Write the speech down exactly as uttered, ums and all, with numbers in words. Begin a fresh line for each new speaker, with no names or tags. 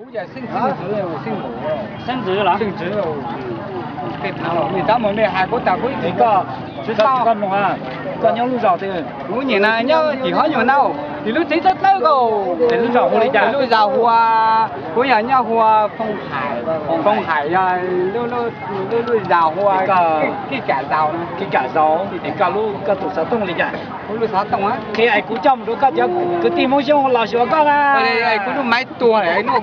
估计升升值了，升冇了，
升值了，
升值了，被盘了。你咱们那还不打过
你个知道个么啊？个鸟路上的，
五年啦，鸟地方有闹，你路睇得那个，
你路上湖里家，
路上湖啊，嗰人鸟湖啊，phong hải，phong hải啊，路路路路上湖啊，cái cái改造呢？
cái cả gió thì cái cả lũ cái tụ sát tông里家，
路啥动啊？
cái ai cũng chăm được cái giờ cái tìm mong xong là sửa cái à.
哎，嗰度買多嚟，